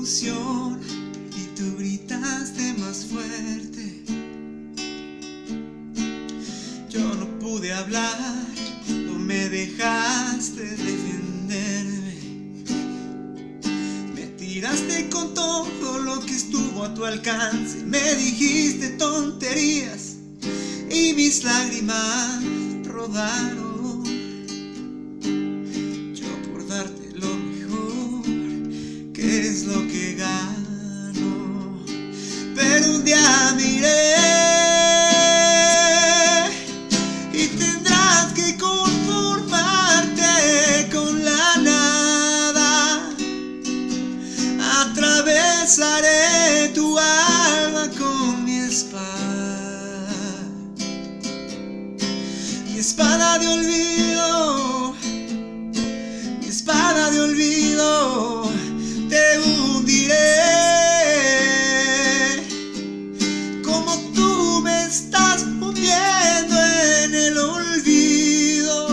confusión y tú gritaste más fuerte. Yo no pude hablar, no me dejaste defenderme. Me tiraste con todo lo que estuvo a tu alcance. Me dijiste tonterías y mis lágrimas rodaron. Yo por darte lo mejor, ¿qué es lo que gano? Pero un día miré y tendrás que conformarte con la nada. Atravesaré tu alma con mi espada. Mi espada de olvido, mi espada de olvido, te hundiré. Como tú me estás hundiendo en el olvido.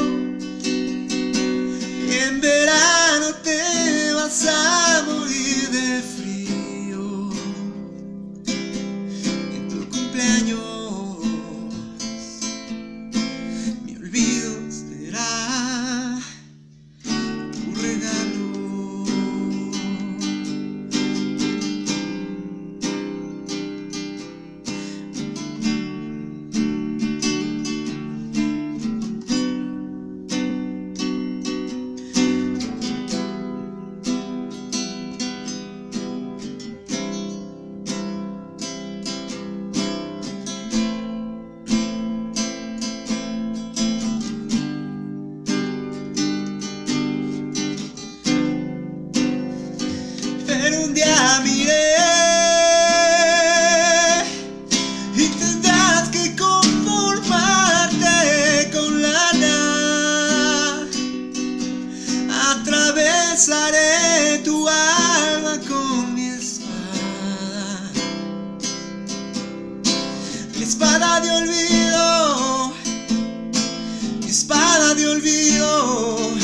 Y en verano te vas a morir de frío. En tu cumpleaños mi olvido será tu regalo. Pero un día miré y tendrás que conformarte con la nada. Atravesaré tu alma con mi espada. Mi espada de olvido, mi espada de olvido.